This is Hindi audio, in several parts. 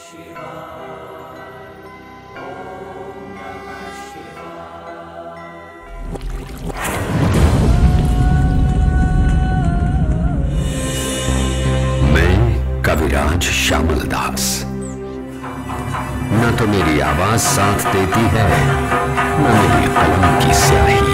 कविराज श्यामल दास। न तो मेरी आवाज साथ देती है, न मेरी कलम की स्याही।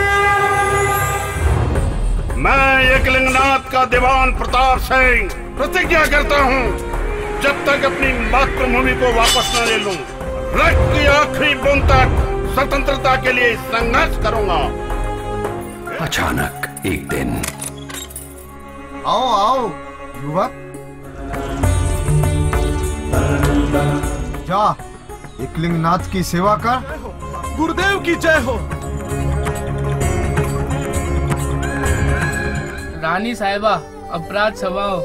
मैं एकलिंगनाथ का दीवान प्रताप सिंह प्रतिज्ञा करता हूँ, जब तक अपनी मातृभूमि को वापस न ले लूं, रक्त की आखिरी बूंद तक स्वतंत्रता के लिए संघर्ष करूंगा। अचानक एक दिन, आओ आओ युवक, जा एकलिंगनाथ की सेवा कर। गुरुदेव की जय हो। रानी साहिबा, अपराध क्षमाओ।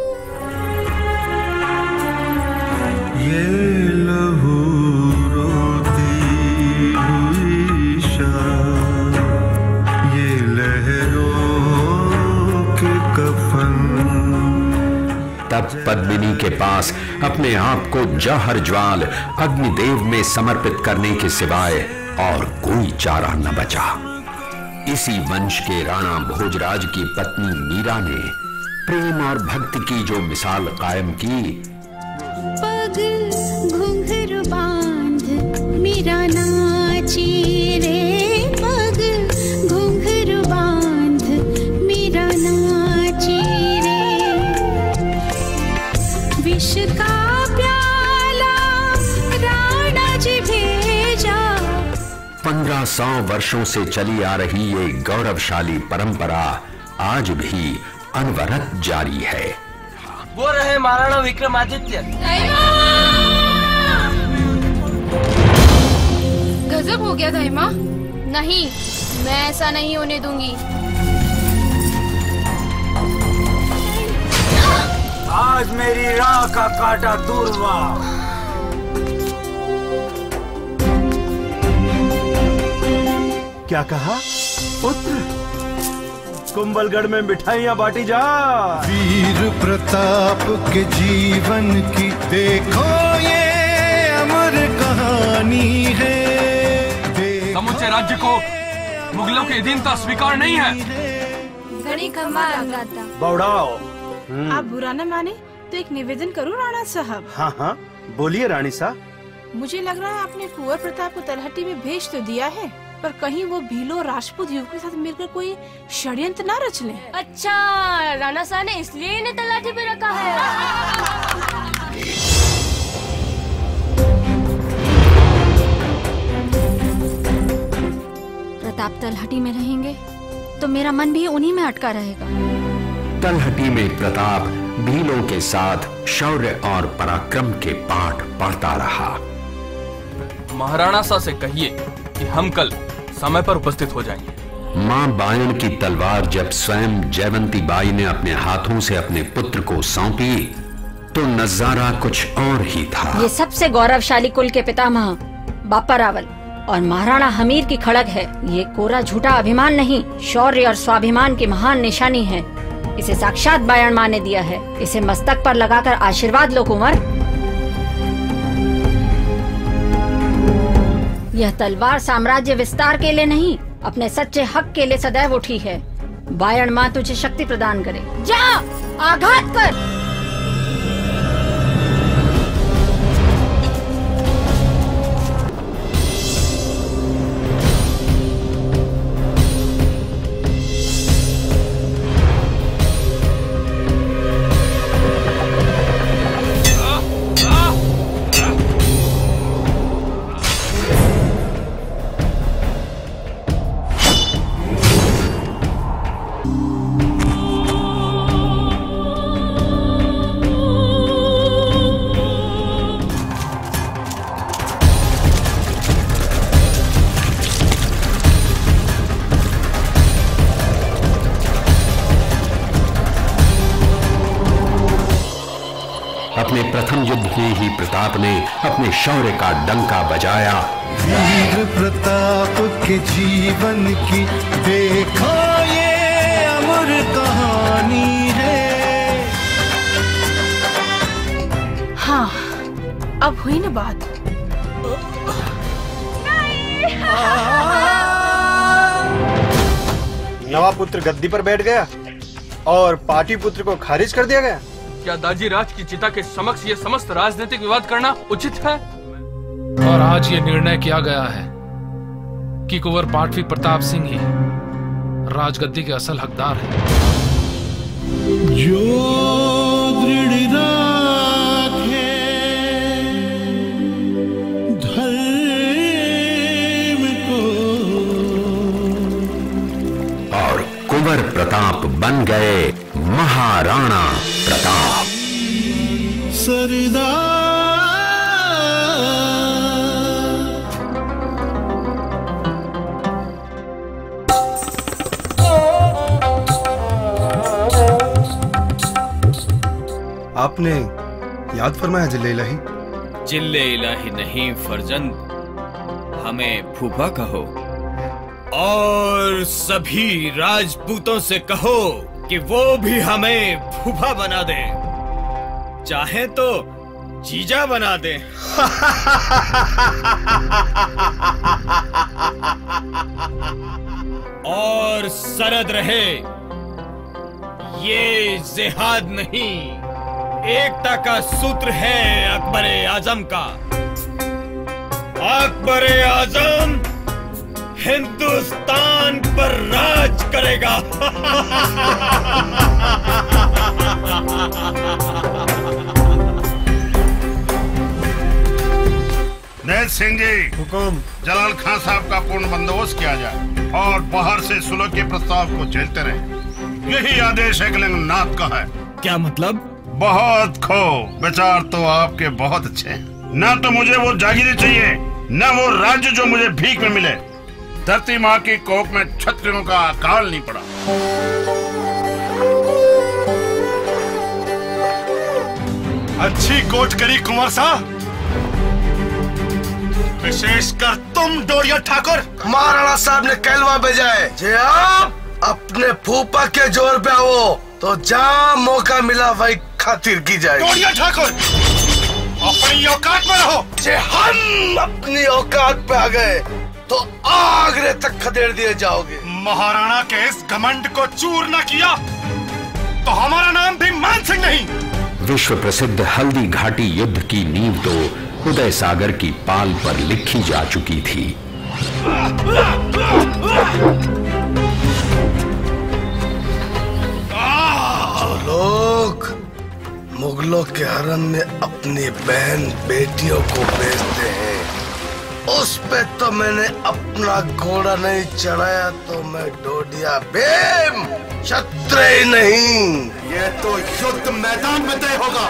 ये लहू रोती हुई शाम, ये लहरों के कफन। तब पद्मिनी के पास अपने आप को जौहर ज्वाल अग्निदेव में समर्पित करने के सिवाय और कोई चारा न बचा। इसी वंश के राणा भोजराज की पत्नी मीरा ने प्रेम और भक्ति की जो मिसाल कायम की, पग घुंघरू बांध मीरा नाची रे, पग घुंघरू बांध मीरा नाची रे, विष का प्याला राणा जी भेजा। 1500 वर्षों से चली आ रही ये गौरवशाली परंपरा आज भी अनवरत जारी है। वो रहे महाराणा विक्रमादित्य। गजब हो गया दाइमा। नहीं, मैं ऐसा नहीं होने दूंगी। आज मेरी राह का कांटा दूर हुआ। क्या कहा पुत्र? कुंभलगढ़ में मिठाइयाँ बांटी जा। वीर प्रताप के जीवन की देखो ये अमर कहानी है। समूचे राज्य को मुगलों के अधीनता स्वीकार नहीं है। घड़ी खंबा लगाता। बौड़ाओ। आप बुरा न माने तो एक निवेदन करूं राणा साहब? हाँ हाँ बोलिए रानी साहब। मुझे लग रहा है आपने कुंवर प्रताप को तलहटी में भेज तो दिया है, पर कहीं वो भीलो राजपूत युवक के साथ मिलकर कोई षड्यंत्र न रच ले। अच्छा, राणा साहब ने इसलिए इन्हें तलाठी पे रखा है। प्रताप तलहटी में रहेंगे तो मेरा मन भी उन्हीं में अटका रहेगा। तलहटी में प्रताप भीलों के साथ शौर्य और पराक्रम के पाठ पढ़ता रहा। महाराणा साहब से कहिए कि हम कल समय पर उपस्थित हो जाएंगे। मां बायन की तलवार जब स्वयं जयवंती बाई ने अपने हाथों से अपने पुत्र को सौंपी तो नजारा कुछ और ही था। ये सबसे गौरवशाली कुल के पितामह बापा रावल और महाराणा हमीर की खड़ग है। ये कोरा झूठा अभिमान नहीं, शौर्य और स्वाभिमान की महान निशानी है। इसे साक्षात बायन माँ ने दिया है। इसे मस्तक पर लगाकर आशीर्वाद लो कुंवर। यह तलवार साम्राज्य विस्तार के लिए नहीं, अपने सच्चे हक के लिए सदैव उठी है। बायन माँ तुझे शक्ति प्रदान करे। जा आघात कर। अपने प्रथम युद्ध में ही प्रताप ने अपने शौर्य का डंका बजाया। वीर प्रताप के जीवन की देखो ये अमर कहानी है। हाँ, अब हुई ना बात। नवा पुत्र गद्दी पर बैठ गया और पाटी पुत्र को खारिज कर दिया गया। क्या दाजी राज की चिता के समक्ष ये समस्त राजनीतिक विवाद करना उचित है? और आज ये निर्णय किया गया है कि कुंवर पाटवी प्रताप सिंह ही राजगद्दी के असल हकदार हैं। जो दृढ़ राखे धर्म को, और कुंवर प्रताप बन गए महाराणा प्रताप। सरदार आपने याद फरमाया जिले इलाही। जिले इलाही नहीं फरजंद, हमें फूफा कहो। और सभी राजपूतों से कहो कि वो भी हमें फूफा बना दे, चाहे तो जीजा बना दे। और सरद रहे ये जिहाद नहीं, एकता का सूत्र है अकबर आजम का। अकबर आजम हिंदुस्तान पर राज करेगा। नेत सिंह जी, हुकुम। जलाल खान साहब का पूर्ण बंदोबस्त किया जाए और बाहर से सुलह के प्रस्ताव को झेलते रहे। यही आदेश एकलिंग नाथ का है। क्या मतलब? बहुत खो, विचार तो आपके बहुत अच्छे हैं। न तो मुझे वो जागीरें चाहिए, न वो राज्य जो मुझे भीख में मिले। धरती माँ की कोख में क्षत्रियों का अकाल नहीं पड़ा। अच्छी कोट करी कुंवर साहब, विशेषकर तुम डोरिया ठाकुर। महाराणा साहब ने कहलवा भेजा है जे आप अपने फूफा के जोर पे आओ तो जहाँ मौका मिला वही खातिर की जाए। डोरिया ठाकुर, अपनी औकात में रहो। जे हम अपनी औकात पे आ गए तो आगरे तक खदेड़ दिए जाओगे। महाराणा के इस घमंड को चूर न किया तो हमारा नाम भी मान सिंह नहीं। विश्व प्रसिद्ध हल्दी घाटी युद्ध की नींव तो उदय सागर की पाल पर लिखी जा चुकी थी। जो लोग मुगलों के हरम में अपनी बहन बेटियों को बेचते हैं, उस पे तो मैंने अपना घोड़ा नहीं चढ़ाया तो मैं डोडिया बेम क्षत्रिय नहीं। ये तो युद्ध मैदान में तय होगा।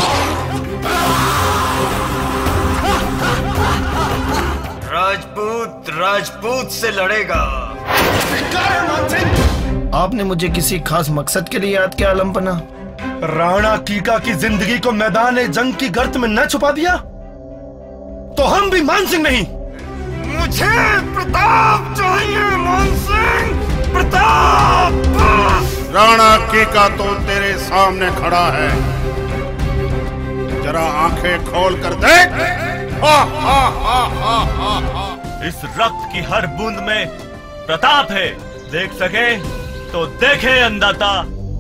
राजपूत राजपूत से लड़ेगा। आपने मुझे किसी खास मकसद के लिए याद किया आलमपना? राणा कीका की जिंदगी को मैदान जंग की गर्त में न छुपा दिया तो हम भी मान सिंह नहीं। मुझे प्रताप चाहिए, मान सिंह प्रताप। राणा कीका तो तेरे सामने खड़ा है, जरा आंखें खोल कर देख। इस रक्त की हर बूंद में प्रताप है, देख सके तो देखे अंदाता।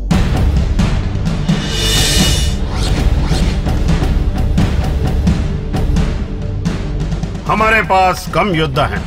हमारे पास कम योद्धा हैं।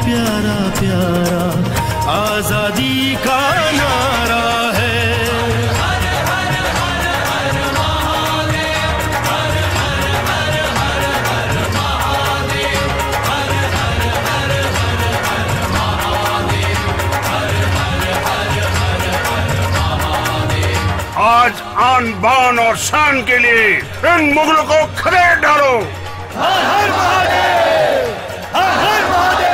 आजादी का नारा है। आज आन बान और शान के लिए इन मुगलों को खदेड़ डालो। हर हर महादेव, हर हर महादेव।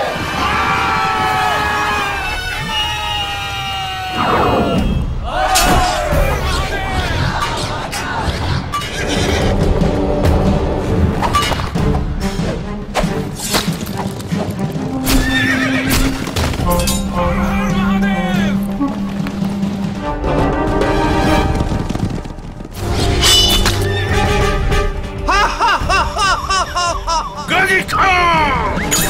गजी खां!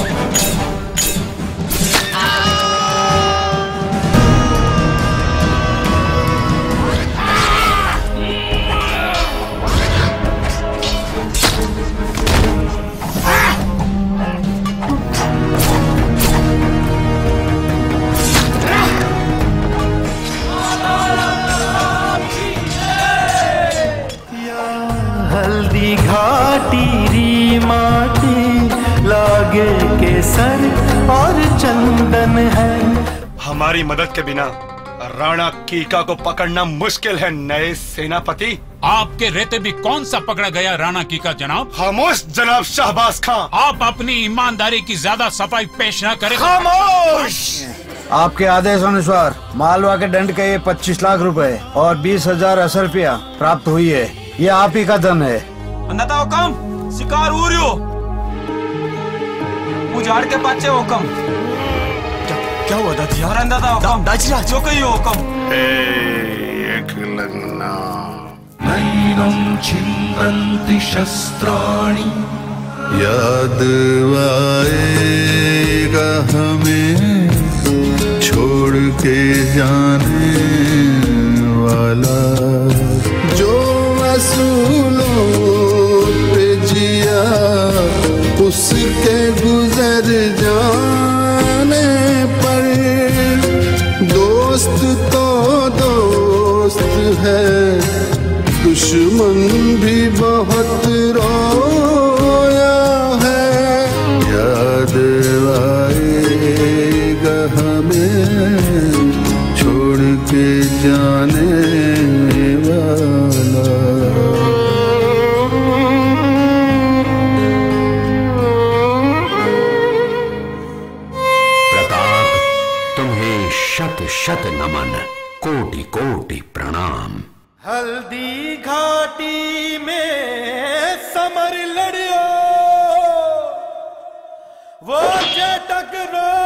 हल्दी घाटी री माटी लागे केसर और चंदन है। हमारी मदद के बिना राणा कीका को पकड़ना मुश्किल है नए सेनापति। आपके रहते भी कौन सा पकड़ा गया राणा कीका जनाब? खामोश जनाब शाहबाज खां। आप अपनी ईमानदारी की ज्यादा सफाई पेश न करें। खामोश। आपके आदेश अनुसार मालवा के दंड के ये 25 लाख रुपए और 20,000 असरफिया प्राप्त हुई है। ये आप ही का धन है। अन्नता हुकम शिकार उरियो उजाड़ के पाचे हुकम। क्या हुआ दादी यार? अन्नता हुकम दाजरा जो कही हुकम। एक लगना नैनं छिन्दन्ति शस्त्राणि याद आएगा हमें छोड़ के जाने वाला जो असूलों पे जिया उसके गुजर जाने पर दोस्त तो दोस्त है दुश्मन भी बहुत रोया है। याद आएगा हमें छोड़ के जाने वाला। प्रताप तुम्हें शत शत नमन, कोटि कोटि प्रणाम। हल्दी घाटी में समर लड़ियो वो जे टकरो